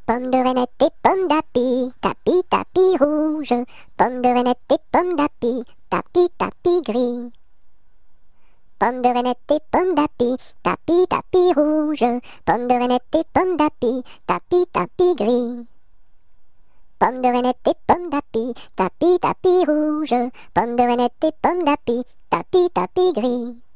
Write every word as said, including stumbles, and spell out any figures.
Pomme de reinette et pomme d'api, tapis, tapis rouge. Pomme de reinette et pomme d'api, tapis, tapis gris. Pomme de reinette et pomme d'api, tapis, tapis rouge. Pomme de reinette et pomme d'api, tapis, tapis gris. Pomme de reinette et pomme d'api, tapis, tapis rouge. Pomme de reinette et pomme d'api, tapis, tapis gris.